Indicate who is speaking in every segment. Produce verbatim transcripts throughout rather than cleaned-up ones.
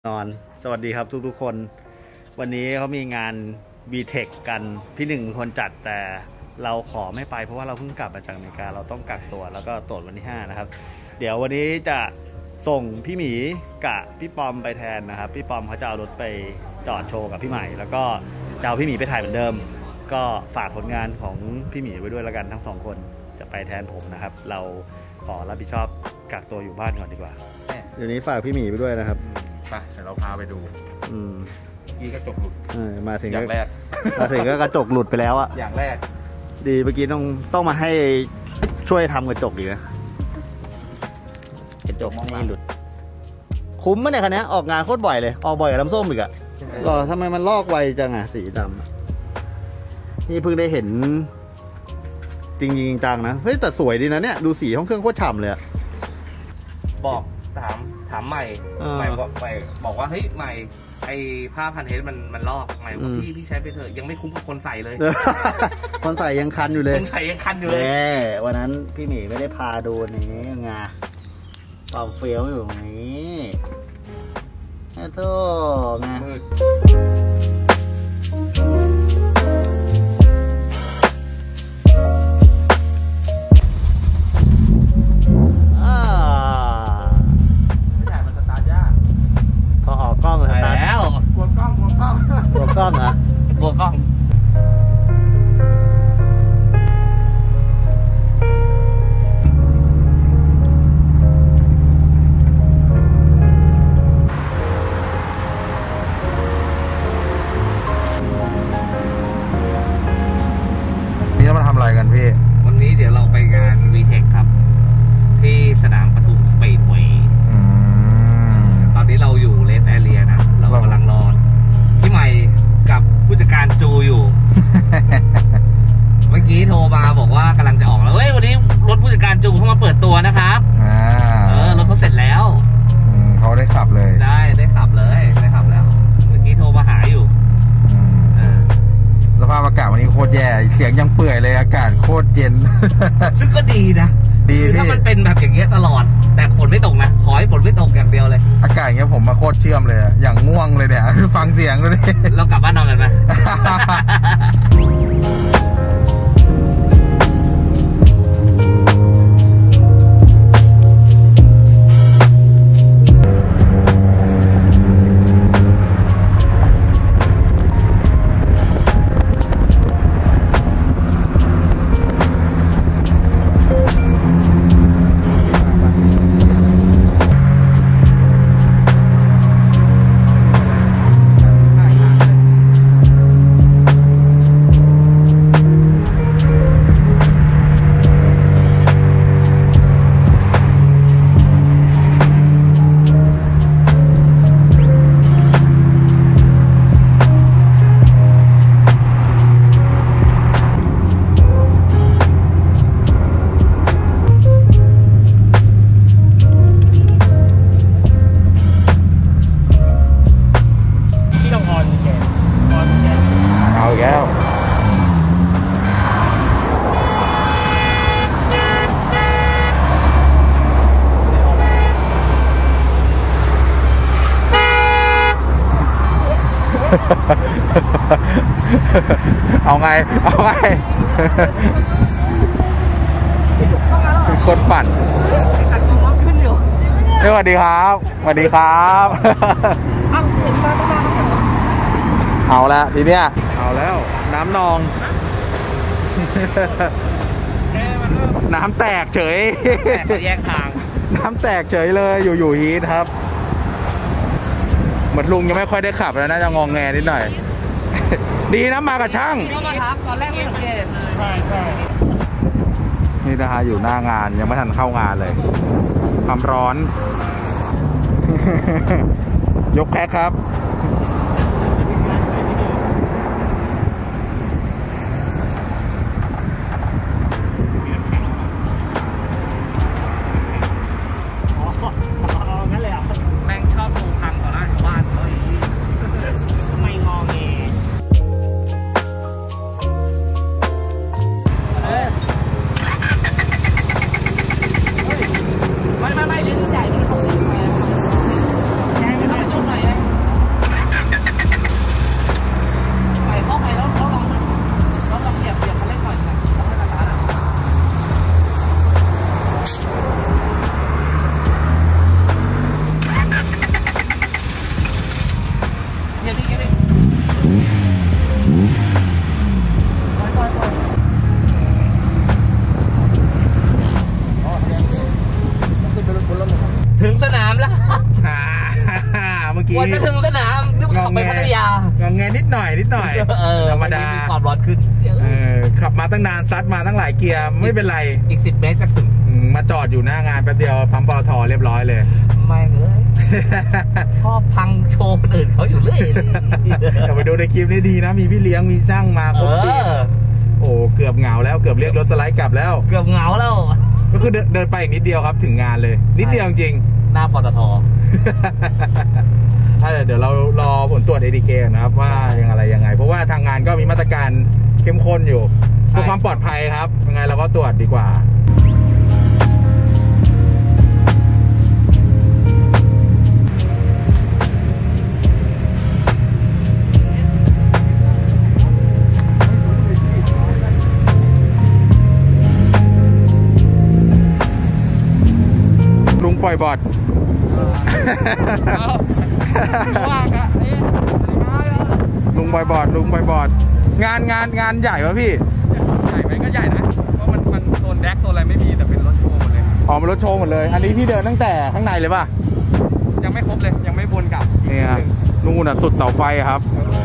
Speaker 1: นอนสวัสดีครับทุกๆคนวันนี้เขามีงาน บี เทค กันพี่หนึ่งคนจัดแต่เราขอไม่ไปเพราะว่าเราเพิ่งกลับมาจากอเมริกาเราต้องกักตัวแล้วก็ตรวจวันที่ห้านะครับเดี๋ยววันนี้จะส่งพี่หมีกับพี่ปอมไปแทนนะครับพี่ปอมเขาจะเอารถไปจอดโชว์กับพี่ใหม่แล้วก็จะเอาพี่หมีไปถ่ายเหมือนเดิมก็ฝากผลงานของพี่หมีไว้ด้วยแล้วกันทั้งสองคนจะไปแทนผมนะครับเราขอรับผิดชอบกักตัวอยู่บ้านก่อนดีกว่าเดี๋ยวนี้ฝากพี่หมีไปด้วยนะครับ
Speaker 2: ไปเดี๋ยวเราพาไปดู
Speaker 1: อืม
Speaker 2: กี้กระจกหลุด
Speaker 1: มาถึง
Speaker 2: อย่างแรก
Speaker 1: มาถึงก็กระจกหลุดไปแล้วอะ
Speaker 2: อย่างแรก
Speaker 1: ดีเมื่อกี้ต้องต้องมาให้ช่วยทำกระจกดีนะกระจกนี่หลุดคุ้มไหมเนี่ยคันนี้ออกงานโคตรบ่อยเลยออกบ่อยกับน้ำส้มอีกอะหรอทำไมมันลอกไวจังอะสีดำนี่เพิ่งได้เห็นจริงจริงจังนะเฮ้ยแต่สวยดีนะเนี่ยดูสีห้องเครื่องโคตรฉ่ำเลย
Speaker 3: บอกถามถามใหม่ใหม่บอกใหม่บอกว่าเฮ้ยใหม่ไอ้ผ้าพันเทสมันมันลอกใหม่บอกพี่พี่ใช้ไปเถอะยังไม่คุ้มกับคนใส่เลย
Speaker 1: คนใส่ยังคันอยู่เลย
Speaker 3: คนใส่ยังคันอยู่เลย
Speaker 1: วันนั้นพี่หมีไม่ได้พาดูนี้ไงความเฟี้ยวอยู่ตรงนี้ไอ้โต้ไงมืดกล้องเลย
Speaker 3: แล้ว
Speaker 2: กลัวกล้องกลัวกล้อง
Speaker 1: กลัวกล้องเหรอก
Speaker 3: ลัวกล้อง
Speaker 2: นี่เรามาทำอะไรกันพี่
Speaker 3: วันนี้เดี๋ยวเราไปงาน วี เทค ครับที่สนามปทุมสปีดเวย์ตอนนี้เราอยู่เลสแอเรียนะเรากำลังรอพี่ใหม่กับผู้จัดการจูอยู่ เมื่อกี้โทรมาบอกว่ากำลังจะออกแล้วเฮ้ยวันนี้รถผู้จัดการจูเข้ามาเปิดตัวนะครับเออรถเขาเสร็จแล้ว
Speaker 2: เขาได้ขับเลย
Speaker 3: ได้ได้ขับเลยได้ขับแล้วเมื่อกี้โทรมาหาอยู่
Speaker 2: สภาพอากาศวันนี้โคตรแย่เสียงยังเปื่อยเลยอากาศโคตรเย็น
Speaker 3: ซึ่งก็ดีนะ
Speaker 2: ดี
Speaker 3: ถ้ามันเป็นแบบอย่างเงี้ยตลอดแต่ฝนไม่ตกนะขอให้ฝนไม่ตกอย่างเดียวเลย
Speaker 2: อากาศอย่างเงี้ยผมมาโคตรเชื่อมเลยอย่างง่วงเลยเนี่ยฟังเสียงเลย
Speaker 3: เรากลับบ้านนอนกันไหม
Speaker 2: เอาไงเอาไงคนปั่นสวัสดีครับสวัสดีครับเอาละทีเนี้ยเอาแล้วน้ำนองน้ำแตกเฉย
Speaker 3: แยกทาง
Speaker 2: น้ำแตกเฉยเลยอยู่อยู่ฮีทครับเหมือนลุงยังไม่ค่อยได้ขับแล้วน่าจะงองแงนิดหน่อยดีนะมากับช่าง
Speaker 3: เข้ามาทักตอนแรกไม่สังเกต
Speaker 2: ใช่ใช่นี่นะฮะอยู่หน้างานยังไม่ทันเข้างานเลยความร้อนยกแพ็คครับ
Speaker 3: แม่งชอบดูพังต่อหน้าชาวบ้านเขาอย่างนี้ไม่งอเง ไม่ไม่ไม่ลิ้นใหญ่มันคงติดแกมันจะจุดหน่อยเลย
Speaker 2: กี้
Speaker 3: วันจะถึงสนามนึกว่าขับไปพัทยาง
Speaker 2: งแงนิดหน่อยนิดหน่อยธรรมดา
Speaker 3: ความร้อนขึ้น
Speaker 2: เออขับมาตั้งนานซัดมาตั้งหลายเกียร์ไม่เป็นไร
Speaker 3: อีกสิบเมตรจะถึง
Speaker 2: มาจอดอยู่หน้างานแป๊บเดียวปั๊มปตทเรียบร้อยเลย
Speaker 3: ไม่เลยชอบพังโชว์คนอื่นเขาอยู่เรื่อย
Speaker 2: แต่ไปดูในคลิปนี้ดีนะมีพี่เลี้ยงมีช่างมาครบทีโอ้เกือบเหงาแล้วเกือบเรียกรถสไลด์กลับแล้ว
Speaker 3: เกือบเหงาแล้ว
Speaker 2: ก็คือเดินไปอีกนิดเดียวครับถึงงานเลยนิดเดียวจริง
Speaker 3: หน้าปตท
Speaker 2: เดี๋ยวเรารอผลตรวจ เอ ที เค นะครับว่ายังอะไรยังไงเพราะว่าทางงานก็มีมาตรการเข้มข้นอยู่เพื่อความปลอดภัยครับยังไงเราก็ตรวจดีกว่าลุงปล่อยบอดลุงบอยบอดลุงบอยบอดงานงานงานใหญ่ป่ะพี่
Speaker 4: ใหญ่ไหมก็ใหญ่นะเพราะมันมันโซนแดกโซนอะไรไม่มีแต่เป็นรถโชว์หมดเลย
Speaker 2: อ๋อเป็นรถโชว์หมดเลยอันนี้พี่เดินตั้งแต่ข้างในเลยป่ะ
Speaker 4: ยังไม่ครบเลยยังไม่วนกลับ
Speaker 2: เนี่ยนู่นอ่ะสุดเสาไฟครับ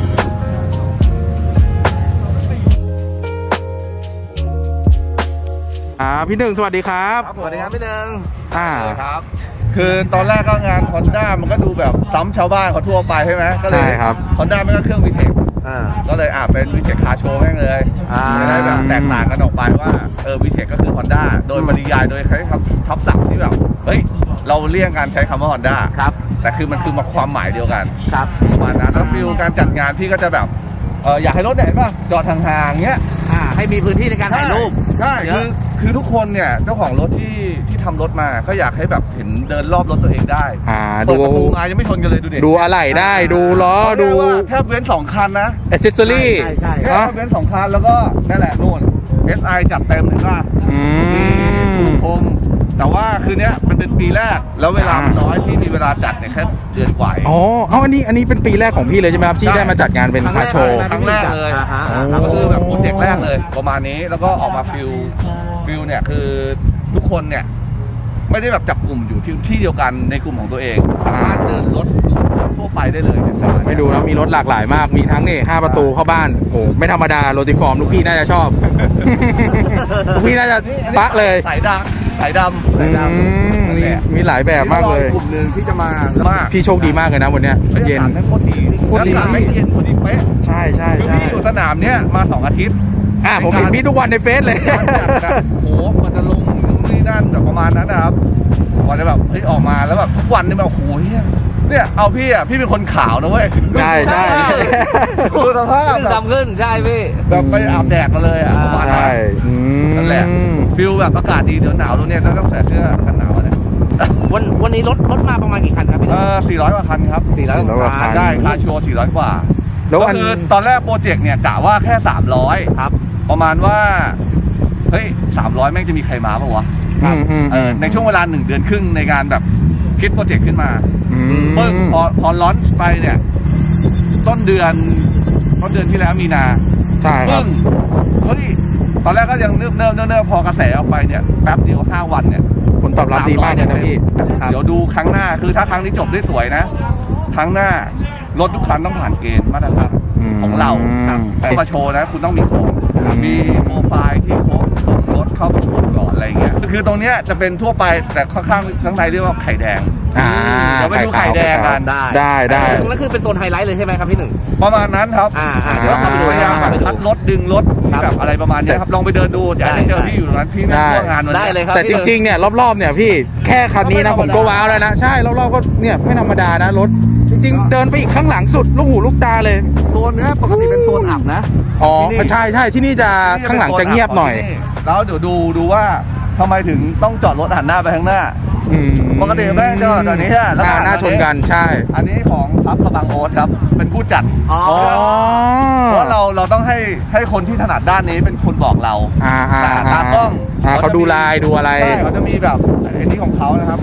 Speaker 2: อ่าพี่หนึ่งสวัสดีครับ
Speaker 3: สวัสดีครับพี่หนึ่ง
Speaker 2: อ่า
Speaker 4: ครับคือตอนแรกก็งาน Honda มันก็ดูแบบซ้ำชาวบ้านเขาทั่วไปใช่ไหมก็เลย Honda มันก็เครื่อง วี เทค ก็เลยอ่าเป็น วี เทค คาร์โชว์แม่งเลยจะได้แบบแตกต่างกันออกไปว่าเออ วี เทค ก็คือ Honda โดยปริยายโดยใช้ทับศัพท์ที่แบบเฮ้ยเราเลี่ยงการใช้คำว่า Honda
Speaker 3: ครับ
Speaker 4: แต่คือมันคือมาความหมายเดียวกัน
Speaker 3: ครับ
Speaker 4: ประมาณนั้นแล้วฟิลการจัดงานพี่ก็จะแบบเอออยากให้รถไหนป่ะจอดห่างๆเงี้ย
Speaker 3: อ่าให้มีพื้นที่ในการถ่ายรูป
Speaker 4: ใช่คือคือทุกคนเนี่ยเจ้าของรถที่ที่ทำรถมาก็อยากให้แบบเห็นเดินรอบรถตัวเองได้
Speaker 2: อ่า
Speaker 4: ดูประตูมายังไม่ชนกันเลยดูดิ
Speaker 2: ดูอะไรได้ดูล้อดู
Speaker 4: แทบเว้นสองคันนะ
Speaker 2: แอคเซสซอรี่
Speaker 3: ใช่ใช่
Speaker 4: แทบเว้นสองคันแล้วก็นั่นแหละนู่น เอส ไอ จัดเต็มเลยว่า
Speaker 2: อืม
Speaker 4: ผมแต่ว่าคืนนี้มันเป็นปีแรกแล้วเวลาน้อยพี่มีเวลาจัดเนี่ยแค่เดือนกว่า
Speaker 2: อ๋อเอาอันนี้อันนี้เป็นปีแรกของพี่เลยใช่ไหมครับที่ได้มาจัดงานเป็นคาร์โชว์
Speaker 4: ครั้งแรกเลยก็คือแบบโปรเจกต์แรกเลยประมาณนี้แล้วก็ออกมาฟิลฟิลเนี่ยคือทุกคนเนี่ยไม่ได้แบบจับกลุ่มอยู่ที่ที่เดียวกันในกลุ่มของตัวเองสามารถเดินรถทั่วไปได้เลย
Speaker 2: ไม่ดูนะมีรถหลากหลายมากมีทั้งนี่ห้าประตูเข้าบ้านโอ้ไม่ธรรมดาโรติฟอร์มลูกพี่น่าจะชอบลูกพี่น่าจะปะเลย
Speaker 4: สายดำสายดำสายด
Speaker 2: ำมีมีหลายแบบมากเลย
Speaker 4: กลุ่มหนึ่งที่จะมา
Speaker 2: พี่โชคดีมากเลยนะวันนี้เย็น
Speaker 4: โคตรดี
Speaker 2: โคตรดี
Speaker 4: ไม่เย็นพอดีเป๊ะ
Speaker 2: ใช่ใช่ใช่
Speaker 4: พี่อยู่สนามเนี้ยมาสองอาทิตย์
Speaker 2: อ่าผมเห็นพี่ทุกวันในเฟซเลย
Speaker 4: โอ้โหมันจะลงนี่นั่นแบบประมาณนั้นนะครับกว่าจะแบบเฮ้ยออกมาแล้วแบบทุกวันนี่แบบโอ้โหเนี่ยเอาพี่อ่ะพี่เป็นคนขาวนะเว้ย
Speaker 2: ใช่ใช่
Speaker 4: ดูสภาพ
Speaker 3: ดำขึ้นใช่พี่
Speaker 4: แบบไปอาบแดดมาเลยอ่ะประมาณนั้นนั่นแหละฟิลแบบอากาศดีเดี๋ยวหนาวตรงนี้ต้องใส่เสื้อกันหนาวเนี่ย
Speaker 3: วันวันนี้รถรถมาประมาณกี่คันครับพี่
Speaker 4: เออสี่ร้อยกว่าคันครับ
Speaker 3: สี่ร้อยกว่าคัน
Speaker 4: ได้คาร์โชว์สี่ร้อยกว่าก็คือตอนแรกโปรเจกต์เนี่ยกะว่าแค่สามร้อย
Speaker 3: ครับ
Speaker 4: ประมาณว่าเฮ้ยสามร้อยแม่งจะมีใครมาป่ะวะในช่วงเวลาหนึ่งเดือนครึ่งในการแบบคิดโปรเจกต์ขึ้นมาเมื่อพอพอลอนช์ไปเนี่ยต้นเดือนต้นเดือนที่แล้วมีนา
Speaker 2: ใช่ครับ
Speaker 4: เฮ้ยตอนแรกก็ยังเนิ่มเนิ่มเนิ่มพอกระแสออกไปเนี่ยแป๊บเดียวห้าวันเนี่ย
Speaker 2: ผลตอบรับดีมากเลยนะพี่
Speaker 4: เดี๋ยวดูครั้งหน้าคือถ้าครั้งนี้จบได้สวยนะครั้งหน้ารถทุกคันต้องผ่านเกณฑ์มาตรฐานของเราแต่มาโชว์นะคุณต้องมีของมีโปรไฟล์ที่เขาส่งรถเข้าประกวดก่อนอะไรเงี้ยคือตรงเนี้ยจะเป็นทั่วไปแต่ข้างๆข้างในเรียกว่าไข่แดงเดี๋ยวไปดูไข่แดงกัน
Speaker 2: ได้ได้ได้
Speaker 3: ตรงนั้นคือเป็นโซนไฮไลท์เลยใช่ไหมครับพี่หนึ่ง
Speaker 4: ประมาณนั้นครับ
Speaker 3: อ่า
Speaker 4: เดี๋ยวเราไปดูพยายามแบบคัดรถดึงรถแบบอะไรประมาณนี้ครับลองไปเดินดูอยากได้เจอพี่อยู่ตรงนั้นพี่นั่งร่วมงาน
Speaker 3: ได้เลยครับ
Speaker 2: แต่จริงๆเนี่ยรอบๆเนี่ยพี่แค่คันนี้นะผมก็ว้าวแล้วนะใช่รอบๆก็เนี่ยไม่ธรรมดานะรถจริงๆเดินไปอีกข้างหลังสุดลูกหูลูกตาเลย
Speaker 4: โซนนี้ปกติเป็นโซนอับนะ
Speaker 2: อ๋อใช่ใช่ที่นี่จะข้างหลังจะเงียบหน่อย
Speaker 4: แล้วเดี๋ยวดูดูว่าทำไมถึงต้องจอดรถหันหน้าไปข้างหน้าปกติแม่งจอดตอนนี้
Speaker 2: แล้วหน้าชนกันใช่
Speaker 4: อันนี้ของพับกระบังโอ๊ตครับเป็นผู้จัดเพราะเราเราต้องให้ให้คนที่ถนัดด้านนี้เป็นคนบอกเรา
Speaker 2: แต่
Speaker 4: ตากล้อง
Speaker 2: เขาดูลายดูอะไร
Speaker 4: เขาจะมีแบบอันนี้ของเขานะครับ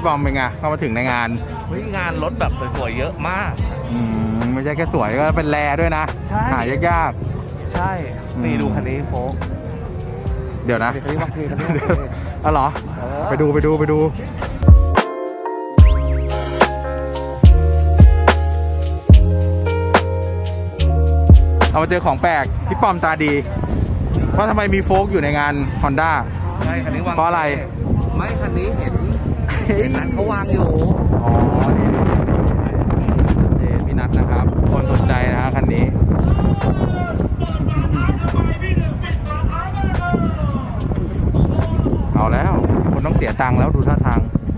Speaker 2: พี่บอมเป็นไงเข้ามาถึงในงาน
Speaker 3: เฮ้ยงานรถแบบสวยๆเยอะมาก
Speaker 2: อืมไม่ใช่แค่สวยก็เป็นแรด้วยนะหายาก
Speaker 3: ๆใช่นี่ดูคันนี้โฟก
Speaker 2: เดี๋ยวนะอ๋อเหรอไปดูไปดูไปดูเรามาเจอของแปลกพี่ปอมตาดีว่าทำไมมีโฟกอยู่ในงาน Honda
Speaker 3: ใช่คันนี้วาง
Speaker 2: เพราะอะไร
Speaker 3: ไม่คันนี้เห็นเห็นนัดเขาวางอยู่
Speaker 2: อ๋อนี่เจนพี่นัทนะครับคนสนใจนะฮะคันนี้เอาแล้วคนต้องเสียตังค์แล้วดูท่าทาง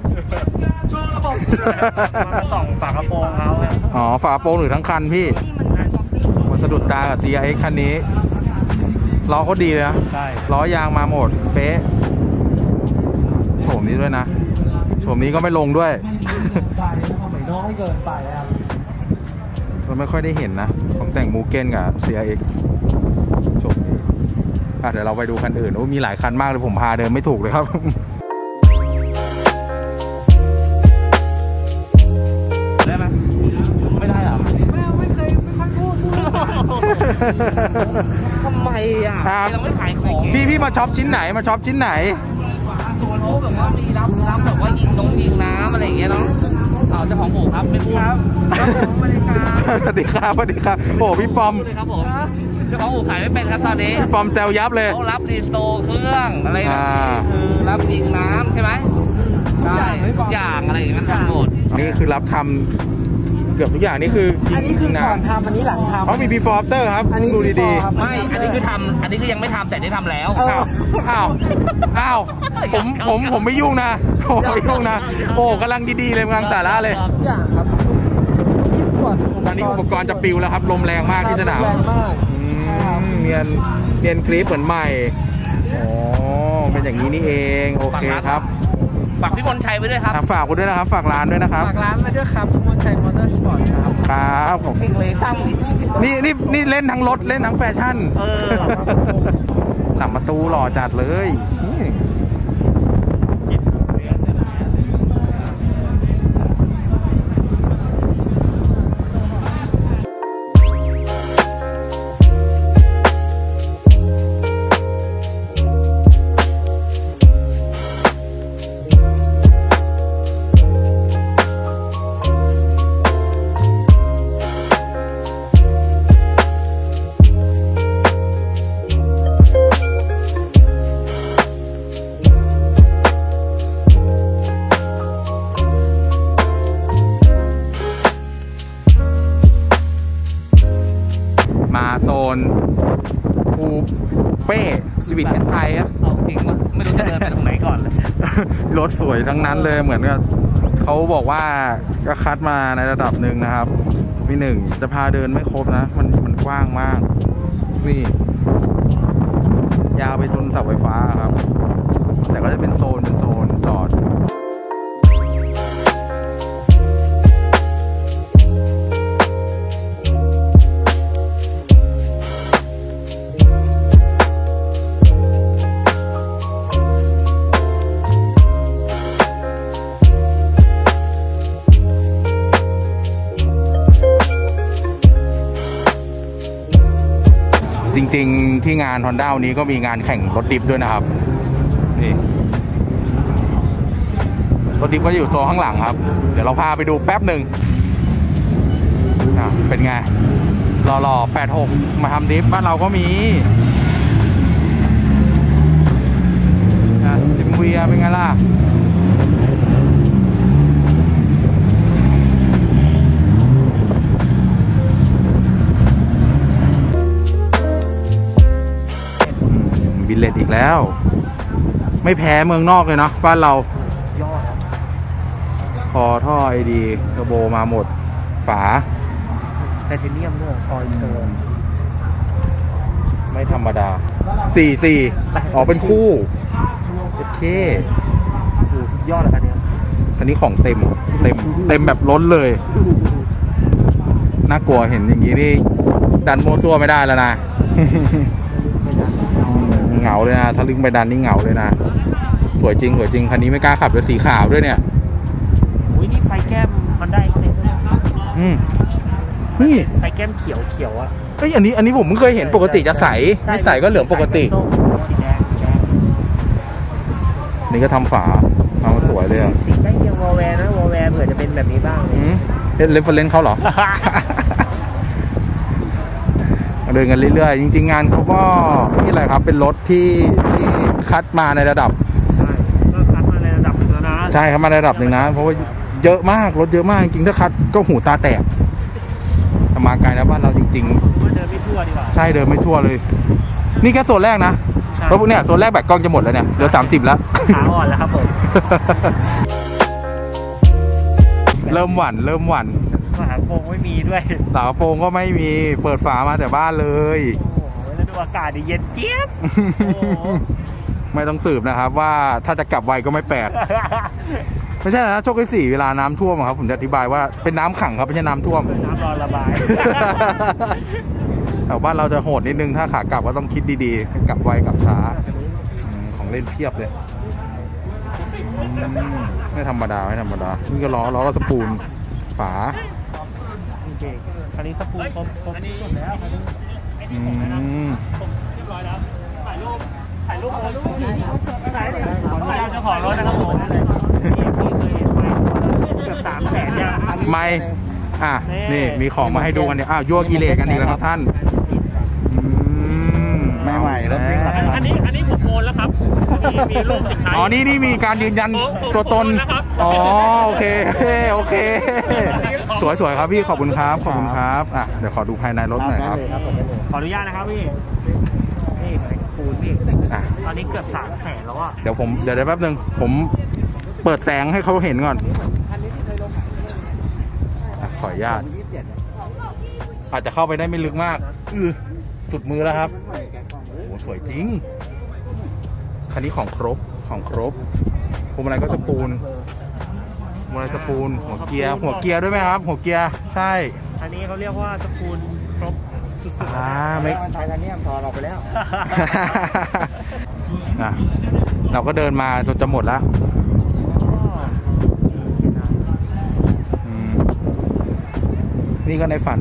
Speaker 3: มาส่องฝากระโปรงเขา
Speaker 2: อ๋อฝากระโปรงหรือทั้งคันพี่มันสะดุดตากับ ซี อาร์ เอ็กซ์ คันนี้ล้อเขาดีเลยนะล้อยางมาหมดเป๊ะโฉมนี้ด้วยนะโฉมนี้ก็ไม่ลงด้วยน้อยเกินไปครับเราไม่ค่อยได้เห็นนะของแต่งมูเก้นกับ ซี อาร์ เอ็กซ์ โฉมนี้อ่ะเดี๋ยวเราไปดูคันอื่นโอ้มีหลายคันมากเลยผมพาเดินไม่ถูกเลยครับ
Speaker 3: ได้ไหมไม่ได้หรอไม่ไม่เคยไม่ค่อยพูดทำไมอ่ะเราไม่ขายของ
Speaker 2: พี่พี่มาช็อปชิ้นไหนมาช็อปชิ้นไหน
Speaker 3: ตัวโน้แบบว่ามีรับรับแบบว่ายิงน้องยิงน้ำอะไรอย่างเงี้ยเนาะเอาเจ้าของอู่ครับไม่พูดครับสวัสดีครับ
Speaker 2: สวัสดีครับสวัสดีครับโอ้พี่ปอม
Speaker 3: ครับผมเจ้าของอู่ขายไม่เป็นครับตอนนี้
Speaker 2: พี่ปอมแซวยับเลย
Speaker 3: เขารับรีสโตร์เครื่องอะไรนะคือรับยิงน้ำใช่ไหมใช่ทุกอย่างอะไรอย่างเงี้ยทั้งหมด
Speaker 2: นี่คือรับทำเกือบทุกอย่างนี่คือ
Speaker 5: อันนี้คือก่อนทำอันนี้หลังทำ
Speaker 2: อ๋อมี before after ครับดูดี
Speaker 3: ๆไม่อันนี้คือทำอันนี้คือยังไม่ทำแต่ได้ทำแล้ว
Speaker 2: อ้าวอ้าวอ้าวผมผมผมไม่ยุ่งนะผมไม่ยุ่งนะโอ้กำลังดีๆเลยกำลังสาระเลย
Speaker 5: อย่างครับชิ้นส่วน
Speaker 2: ตอนนี้อุปกรณ์จะปิวแล้วครับลมแรงมากที่สนามเนียนเนียนคลิปเหมือนใหม่อ๋อเป็นอย่างนี้นี่เองโอเคครับ
Speaker 3: ฝากพี่มนชัยไว้ด้วยครับ
Speaker 2: ฝากไว้ด้วยนะครับฝากร้านด้วยนะครับ
Speaker 5: ฝากร้านไว้ด้วยครับมนชัยมอเตอร์สปอร์ตครับ
Speaker 2: ครับ
Speaker 3: จริงเลยตั้ม
Speaker 2: นี่นี่นี่เล่นทั้งรถเล่นทั้งแฟชั่น
Speaker 3: เออ
Speaker 2: หนังประตูหล่อจัดเลยมาโซนคูเป้สวิตเอสไอครับ
Speaker 3: เอาจริงว่าไม่รู้จะเดินไปตรงไหนก่อนเลย
Speaker 2: รถสวยทั้งนั้นเลยเหมือนกับเขาบอกว่าก็คัดมาในระดับหนึ่งนะครับพี่หนึ่งจะพาเดินไม่ครบนะมันมันกว้างมากนี่ยาวไปจนเสาไฟฟ้าครับแต่ก็จะเป็นโซนเป็นโซนจอดจริงๆที่งาน Honda นี้ก็มีงานแข่งรถดิฟด้วยนะครับนี่รถดิฟก็อยู่โซนข้างหลังครับเดี๋ยวเราพาไปดูแป๊บหนึ่งเป็นไงหล่อๆแปดหกมาทำดิฟบ้านเราก็มีจิมเวียเป็นไงล่ะบิลเลตอีกแล้วไม่แพ้เมืองนอกเลยเนาะบ้านเราคอท่อไอดีเทอร์โบมาหมดฝา
Speaker 5: ไทเทเนียมด้วยคอยเติม
Speaker 2: ไม่ธรรมดาสี่สี่อ๋อเป็นคู่โอเค
Speaker 5: โอ้สุดยอดเลยคันนี้
Speaker 2: คันนี้ของเต็มเต็มเต็มแบบล้นเลยน่ากลัวเห็นอย่างนี้นี่ดันโมซัวไม่ได้แล้วนะเหงาเลยนะถ้าลึงไปดันนี่เหงาเลยนะสวยจริงสวยจริงคันนี้ไม่กล้าขับเลยสีขาวด้วยเนี่ยอืมนี่
Speaker 5: ไฟแก้มเขียวเขียวอ่ะ
Speaker 2: เอ้ยอันนี้อันนี้ผมเพิ่งเคยเห็นปกติจะใสไม่ใสก็เหลืองปกติ
Speaker 5: สีแดงสีแดง
Speaker 2: นี่ก็ทำฝาทำมาสวยเลยอ่ะ
Speaker 5: สีใกล้เคียงวอลแวร์นะวอลแวร์เผื่อจะเป็นแบบนี้บ้าง
Speaker 2: อืมเอ๊ะเรฟเฟอเรนซ์เขาเหรอ เดินกันเรื่อยๆจริงๆงานเขาก็นี่แหละครับเป็นรถที่ที่คัดมาในระดับ
Speaker 5: ใช่ก็คัดมาในระดับหนึ่งแล้วนะ
Speaker 2: ใช่ครับมาในระดับหนึ่งนะเพราะว่าเยอะมากรถเยอะมากจริงๆถ้าคัดก็หูตาแตกแต่มาไกลนะบ้านเราจริงๆ
Speaker 5: ว่าเดินไม่ทั่วดีกว่า
Speaker 2: ใช่เดินไม่ทั่วเลย นี่แค่โซนแรกนะรถพวกเนี้ยโซนแรกแบตกล้องจะหมดแล้วเนี่ยเหลือสามสิบแล้ว
Speaker 5: ขาอ่อนแล้วครับผม
Speaker 2: เริ่มหวั่นเริ่มหวั่น
Speaker 5: ฝากระโปรงไม่มีด้วย
Speaker 2: ฝากระโปรงก็ไม่มีเปิดฝามาแต่บ้านเลย
Speaker 5: โอ้โหแล้วดูอากาศดิเย็นเจี๊ยบโอ้โห
Speaker 2: ไม่ต้องสืบนะครับว่าถ้าจะกลับไวก็ไม่แปลก ไม่ใช่นะโชคที่สี่เวลาน้ำท่วมครับผมจะอธิบายว่าเป็นน้ำขังครับไม่ใช่น้ำท่วม
Speaker 5: น้ำรอระบาย
Speaker 2: แต่บ้านเราจะโหดนิดนึงถ้าขากลับก็ต้องคิดดีๆกลับไวกลับช้าของเล่นเพียบเลยไม่ธรรมดาไม่ธรรมดานี่ก็ล้อล้อเราสปูนฝา
Speaker 5: โอเคคันนี้สปูนครบครบที่สุดแล้วคันนี้
Speaker 2: อืม
Speaker 5: เรียบร้อยแล้วถ่ายรูปถ่ายรูปถ่ายรูปถ่ายรูปขออนุญาตเจ้าของรถนะครับผมนี่ที่เคยเห็นไหมเกือบสามแสนเนี่ย
Speaker 2: ไม่อ่ะนี่มีของมาให้ดูกันเนี่ยอ้าวยั่วกิเลสกันอีกแล้วครับท่านไม่ใหม่แล้ว
Speaker 5: อันนี้อันนี้ผมโอนแล้วครับมีมีรูปสินค้า
Speaker 2: อ๋อนี่นี่มีการยืนยันตัวตนอ๋อโอเคโอเคสวยสวยครับพี่ขอบคุณครับขอบคุณครับอ่ะเดี๋ยวขอดูภายในรถหน่อยครับ
Speaker 5: ขออนุญาตนะครับพี่นี่ไอสปูนพี่
Speaker 2: อ่ะ
Speaker 5: ตอนนี้เกือบสามแสนแล้วอ่ะ
Speaker 2: เดี๋ยวผมเดี๋ยวแป๊บนึงผมเปิดแสงให้เขาเห็นก่อนอ่ะขออนุญาตอาจจะเข้าไปได้ไม่ลึกมากอือสุดมือแล้วครับโอ้สวยจริงคันนี้ของครบของครบพวงมาลัยก็สปูนพวงมาลัยสปูนหัวเกียร์หัวเกียร์ด้วยไหมครับหัวเกียร์ใช่
Speaker 5: อันนี้เขาเรียกว่าสปูนครบสุดๆ
Speaker 2: อ่าไม่
Speaker 5: ไทยทันเนียมถอดออกไปแล้ว
Speaker 2: นะเราก็เดินมาจนจะหมดแล้วอืมนี่ก็ในฝัน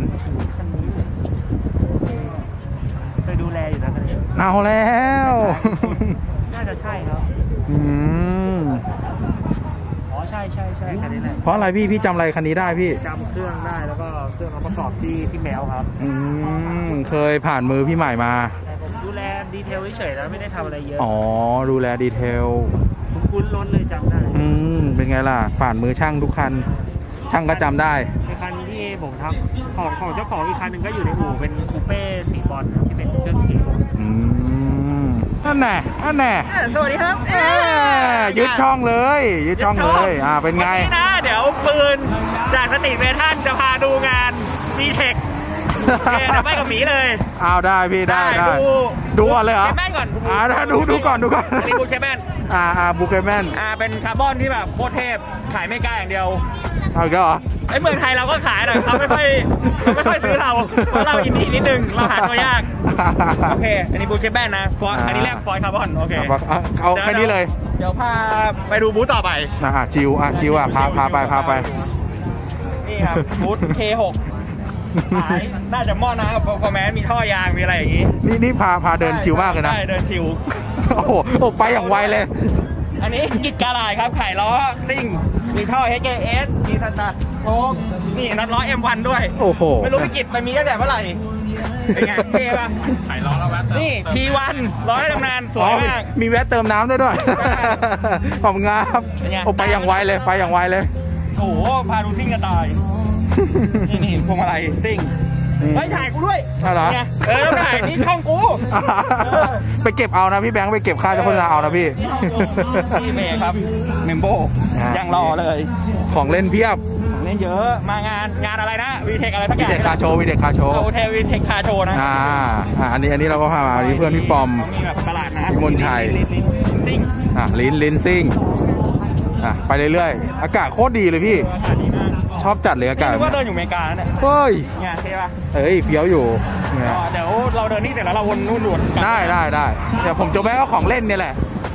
Speaker 5: เคยดูแลอยู่นะคันนี้
Speaker 2: เอาแล้ว
Speaker 5: น่าจะใช่ครับ
Speaker 2: อืม
Speaker 5: อ๋อใช่ใช่ใช่คันนี้แหละ
Speaker 2: เพราะอะไรพี่พี่จำอะไรคันนี้ได้พี่
Speaker 5: จำเครื่องได้แล้วก็เครื่องเอาประกอบที่ที่แมวครับ
Speaker 2: อืมเคยผ่านมือพี่ใหม่มา
Speaker 5: แต่ผมดูแลดีเทลเฉยๆนะไม่ได้ทำอะไรเยอะ
Speaker 2: อ๋อดูแลดีเทล
Speaker 5: ผมคุ้นรถเลยจำได้
Speaker 2: อืมเป็นไงล่ะผ่านมือช่างทุกคัน ช่างก็จำได้
Speaker 5: ในคันที่ผมทำของของเจ้าของอีกคันหนึ่งก็อยู่ในอู่เป็นคูเป้สีบอลที่เป็นเครื่องเขียว
Speaker 2: อืมอันแน่อันแน่
Speaker 5: สวัสดีครับ
Speaker 2: เอ้ยยึดช่องเลยยึดช่องเลยอ่าเป็นไง
Speaker 5: วันนี้นะเดี๋ยวปืนจากสติเมทัลจะพาดูงานวีเทคเดี๋ยวไปกับหมีเลย
Speaker 2: เอาได้พี่ได้ได้
Speaker 5: ดู
Speaker 2: ดูก่อนเลยเหรอ
Speaker 5: เคแมนก่อน
Speaker 2: อ่าได้ดูดูก่อนดูก่อน
Speaker 5: อันนี้บูทเคแมน
Speaker 2: อ่าอ่าบุกเคแมน
Speaker 5: อ่าเป็นคาร์บอนที่แบบโคตรเทพขายไม่กล้าอย่างเดียว
Speaker 2: เอาอีกแล้วเหรอ
Speaker 5: ไอ้เมืองไทยเราก็ขายหน่อยเขาไม่ค่อยเขาไม่ค่อยซื้อเราเพราะเราอินดี้นิดนึงเราหาตัวยากโอเคอันนี้บูทเคแมนนะฟอยอันนี้เรียกฟอยคาร์บอนโอเค
Speaker 2: เอาเอาเอาแค่นี้เลย
Speaker 5: เดี๋ยวพาไปดูบูธต่อไป
Speaker 2: อ่าชิวอ่ะชิวอ่ะพาพาไปพาไป
Speaker 5: นี่ครับบูธ เค หก ขายน่าจะหม้อน้ำกับคอมแมนมีท่อยางมีอะไรอย่างงี้
Speaker 2: นี่นี่พาพาเดินชิวมากเลยนะ
Speaker 5: ใช่เดินชิว
Speaker 2: โอ้โหโอ้ไปอย่างไวเลย
Speaker 5: อันนี้กิจการลายครับขายล้อซิ่งมีท่อ เอช เค เอส มีทันตาโค้งนี่น็อตล้อ เอ็ม วัน ด้วย
Speaker 2: โอ้โห
Speaker 5: ไม่รู้พิกิจไปมีตั้งแต่เมื่อไหร่เป็นไงเท่ป่ะขายล้อแล้วแวะนี่ พี วัน ล้อให้ทำงานสวยมาก
Speaker 2: มีแวะเติมน้ำด้วยด้วย
Speaker 5: ใช่
Speaker 2: ขอบคุณครับ
Speaker 5: เป็นไง
Speaker 2: โอ้ไปอย่างไวเลยไปอย่างไวเลย
Speaker 5: โอ้โหพาดูซิ่งกันตายนี่นี่พวงมาลัยซิ่งเฮ้ยถ่ายกูด้วย
Speaker 2: ใช่เหรอ
Speaker 5: ไงเออถ่ายนี่ช่องกู
Speaker 2: ไปเก็บเอานะพี่แบงค์ไปเก็บค่าจะโฆษณาเอานะพี่
Speaker 5: พี่เมย์ครับเมมโบ
Speaker 2: อ่ายั
Speaker 5: ยังรอเลย
Speaker 2: ของเล่นเพียบ
Speaker 5: ของเล่นเยอะมางานงานอะไรนะวีเทคอะไรทักอ
Speaker 2: มี
Speaker 5: ย่าง
Speaker 2: เด็กคาโชว์มีเด็กคาโชว์
Speaker 5: โอเทลวีเทคคาโชว์นะ
Speaker 2: อ่าอ่าอันนี้อันนี้เราก็พามาอันนี้เพื่อนพี่ปอม
Speaker 5: เขามีแบบตลาดนะ
Speaker 2: พี่มนชัย
Speaker 5: ลิ้นลิ้นลิ้นซิ่ง
Speaker 2: อ่ะลิ้นลิ้นซิ่งอ่ะไปเรื่อยๆอากาศโคตรดีเลยพี่
Speaker 5: อากาศดีมาก
Speaker 2: ชอบจัดเลยอากาศ
Speaker 5: นึกว่าเดินอยู่อเมริกาเนี่ย
Speaker 2: เฮ้ย
Speaker 5: งานเท่ปะ
Speaker 2: เอ้ยเฟี้ยวอยู่เนี่ย
Speaker 5: ก็เดี๋ยวเราเดินนี่เสร็จแล้วเราวนนู่นวนกลับ
Speaker 2: ได้ได้ได้เดี๋ยวผมจะแวะเอาของเล่นเนี่ยแหละ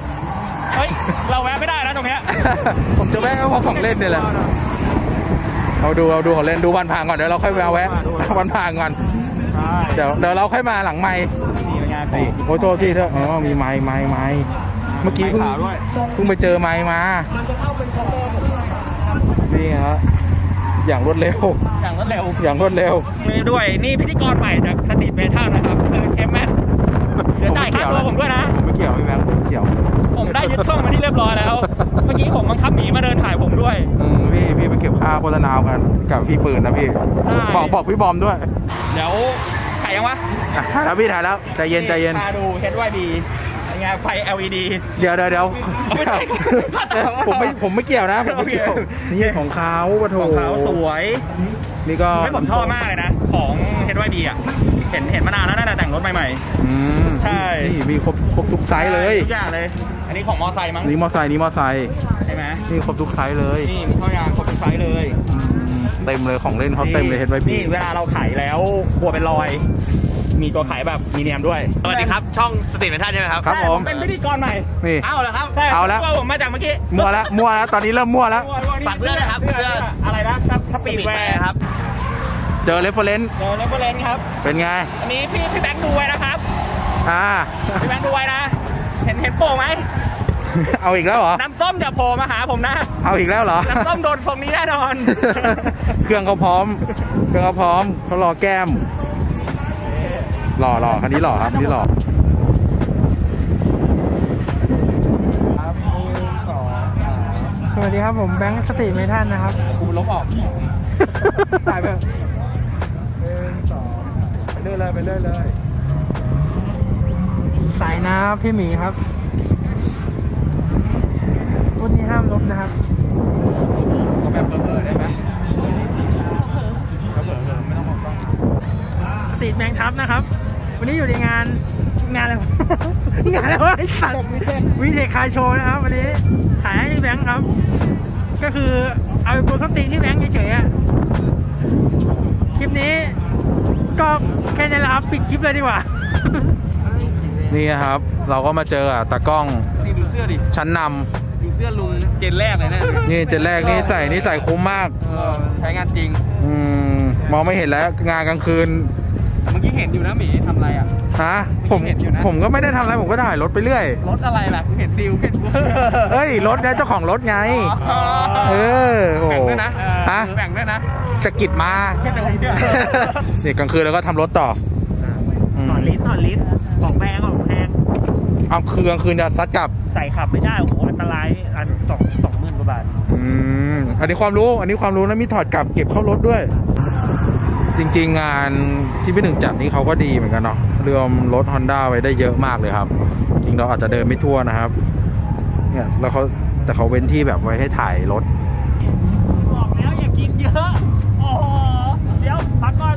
Speaker 5: เฮ้ยเราแวะไม่ได้นะตรงเนี้ย
Speaker 2: ผมจะแวะเอาของเล่นเนี่ยแหละเอาดูเอาดูเขาเล่นดูวันผ่านก่อนเดี๋ยวเราค่อยมาแวะวันผ่านก่อนเดี๋ยวเดี๋ยวเราค่อยมาหลังไมค์นี่โอ้โทษที่เถอะอ๋อมีไมค์ไมค์ไมค์เมื่อกี้เพิ่งเพิ่งไปเจอไมค์มานี่ฮะอย่างรวดเร็ว
Speaker 5: อย่างรวดเร็ว
Speaker 2: อย่างรวดเร็ว
Speaker 5: มือด้วยนี่พิธีกรใหม่จากสตรีทเมทัลนะครับเดินเข้มแมทเดี๋ยวจ่ายค่าตัวผมด้วยนะ
Speaker 2: ไม่เกี่ยวไม่แบงค์ไม่เกี่ยว
Speaker 5: ผมได้ยึดช่องมาที่เรียบร้อยแล้วเมื่อกี้ผมบังคับหมีมาเดินถ่ายผมด้วย
Speaker 2: อืมพี่พี่ไปเก็บค่าโฆษณากันกับพี่ปืนนะพี่บอกบอกพี่บอมด้วย
Speaker 5: เดี๋ยวถ่ายยังวะ
Speaker 2: ถ่ายแล้วพี่ถ่ายแล้วใจเย็นใจเย็น
Speaker 5: มาดู เอช วาย ดี ยังไงไฟ แอล อี ดี
Speaker 2: เดี๋ยวเดี๋ยวเดี๋ยวผมไม่ผมไม่เกี่ยวนะผมไม่เกี่ยวนี่ของเขาปะโถ
Speaker 5: ของเขาสวย
Speaker 2: นี่ก็
Speaker 5: ไม่ผมชอบมากเลยนะของ เอช วาย ดี อ่ะเห็นเห็นมานานแล้วน่าจะแต่งรถใหม่ๆอืมใช่
Speaker 2: นี่มีครบครบทุกไซส์เลย
Speaker 5: ทุกอย่างเลยอันนี้ของมอไซค์มั้ง
Speaker 2: นี่มอไซค์นี่มอไซค์
Speaker 5: ใช่ไหม
Speaker 2: นี่ครบทุกไซส์เลย
Speaker 5: นี่มีท่อยางครบทุกไซส์เลย
Speaker 2: เต็มเลยของเล่นเขาเต็มเลยเห็นไหมพี่
Speaker 5: นี่เวลาเราขายแล้วกลัวเป็นรอยมีตัวขายแบบมีเนียมด้วย
Speaker 3: สวัสดีครับช่องสตรีทเมทัลใช่ไหมครับ
Speaker 2: ครับผม
Speaker 5: เป็นพิธีกรใหม่
Speaker 2: นี่
Speaker 3: เอาแล้วครับ
Speaker 2: เอาแล้ว
Speaker 5: ผมมาจากเมื่อกี้
Speaker 2: มั่วแล้วมั่วแล้วตอนนี้เริ่มมั่วแล้ว
Speaker 3: ฝากเพื่อนนะครับเพื่อ
Speaker 5: อะไรนะสปีดแวร์
Speaker 3: ครับ
Speaker 2: เจอเรฟเฟอเรนซ์
Speaker 5: เจอเรฟเฟอเรนซ์ครับ
Speaker 2: เป็นไง
Speaker 5: อันนี้พี่พี่แบงค์ดูไว้นะครับ
Speaker 2: อ่า
Speaker 5: พี่แบงค์ดูไว้นะเห็นเห็นโป่งไหม
Speaker 2: เอาอีกแล้วเหรอ
Speaker 5: น้ำส้มจะโผล่มาหาผมนะ
Speaker 2: เอาอีกแล้วเหรอ
Speaker 5: น้ำส้มโดนทรงนี้แน่นอน
Speaker 2: เครื่องเขาพร้อมเครื่องเขาพร้อมเขารอแก้มหล่อหล่อคันนี้หล่อครับคันนี้หล่อ
Speaker 6: สวัสดีครับผมแบงค์สตรีทเมทัลนะครับ
Speaker 2: กูลบออกถ่ายไปหนึ่งสองไปเรื่อยเลยไปเรื่อยเลย
Speaker 6: สายน้ำพี่หมีครับวันนี้ห้ามลบนะครับ
Speaker 2: ก็แบบเบอร์ได้ไหมเบอร์ไม่ต้องมองกล้อง
Speaker 6: สตรีทแมงทับนะครับวันนี้อยู่ในงานงานอะไรงานอะไรวะไอ้สัตว์วิเทคคาโชว์นะครับวันนี้ถ่ายให้แบงค์ครับก็คือเอาไปโปรสตรีที่แบงค์เฉยๆอ่ะคลิปนี้ก็แค่นี้แหละครับปิดคลิปเลยดีกว่า
Speaker 2: นี่ครับเราก็มาเจอตากล้อง
Speaker 5: นี่ดูเสื้อดิ
Speaker 2: ชั้นน
Speaker 5: ำดูเสื้อลุงเจนแรกเลยนะ
Speaker 2: นี่เจนแรกนี่ใส่นี่ใส่คุ้มมาก
Speaker 5: ใช้งานจริง
Speaker 2: อืมมองไม่เห็นแล้วงานกลางคืน
Speaker 5: เมื่อกี้เห็นอยู่นะหมีทำอะไรอ่ะ
Speaker 2: ฮะผมผมก็ไม่ได้ทำอะไรผมก็ถ่ายรถไปเรื่อย
Speaker 5: รถอะไรล่ะเห็นดิวเห็น
Speaker 2: เอ้ยรถเนี่ยเจ้าของรถไงเออโอ้
Speaker 5: แบ่งด้วยนะ
Speaker 2: ฮะ
Speaker 5: แบ่งด้วยนะ
Speaker 2: จะกิดมาเนี่ยกลางคืนแล้วก็ทำรถต่อ
Speaker 5: ถอนลิ้นถอนลิ้นของแพงของแพง
Speaker 2: เอาคืนกลางคืนจะซัดกลับ
Speaker 5: ใส่ขับไม่ได้โอ้โหอันตรายอันสองสองหมื่นกว่าบาท
Speaker 2: อืมอันนี้ความรู้อันนี้ความรู้นะมีถอดกลับเก็บเข้ารถด้วยจริงๆงานที่พี่หนึ่งจัดนี้เขาก็ดีเหมือนกันเนาะรวมรถ Honda ไว้ได้เยอะมากเลยครับจริงเราอาจจะเดินไม่ทั่วนะครับเนี่ยแล้วเขาแต่เขาเว้นที่แบบไว้ให้ถ่ายรถ
Speaker 5: บอกแล้วอย่ากินเยอะโอ้โหเดี๋ยวพักก่อน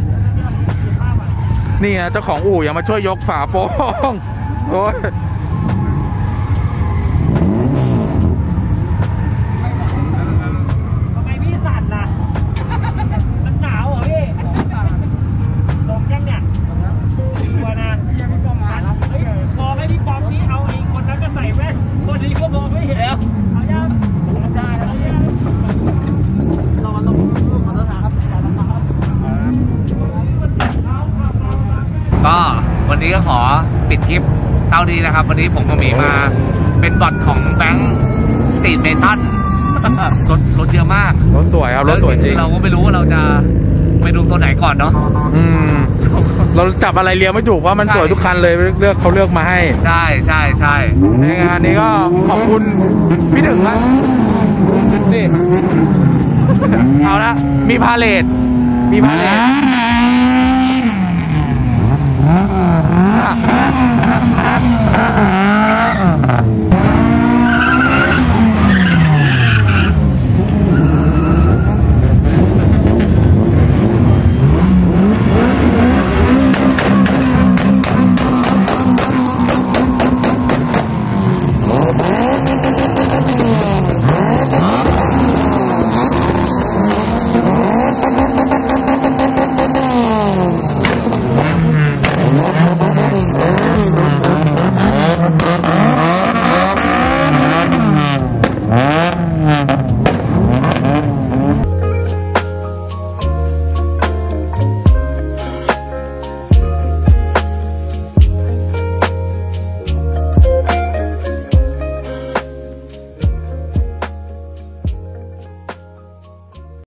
Speaker 2: นี่นะเจ้าของอู่ยังมาช่วยยกฝาโปร่งโอ้ย
Speaker 5: ทำไมพี่สั่นล่ะมันหนาวเหรอพี่ลงยังเนี่ยตัวนะพี่ปอมมาแล้วมองให้พี่ปอมนี่เอาอีกคนนั้นก็ใส่แว่นคนนี้ก็มองไม่เห็นเอายังได้แล้วยังรอลงขอโทษนะครับ
Speaker 3: ก็วันนี้ก็ขอปิดคลิปเท่านี้นะครับวันนี้ผมก็มีมาเป็นบอทของแบงค์สตรีทเมทัลรถรถเยอะมาก
Speaker 2: รถสวยครับรถสวยจริง
Speaker 3: เราก็ไม่รู้ว่าเราจะไปดูตัวไหนก่อนเนาะ
Speaker 2: อืมเราจับอะไรเรียงไม่ถูกว่ามันสวยทุกคันเลยเลือกเขาเลือกมาให้
Speaker 3: ใช่ใช่ใช่
Speaker 2: ในงานนี้ก็ขอบคุณพี่หนึ่งนะนี่เอาละมีพาเลทมีพาเลท